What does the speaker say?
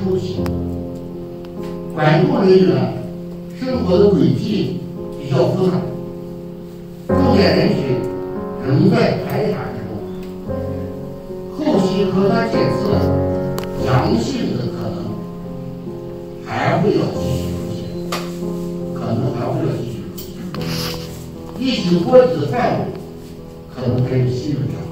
初期，管控人员生活的轨迹比较复杂，重点人群仍在排查之中，后期核酸检测阳性的可能还会要继续出现，疫情波及的范围可能还有新的变化。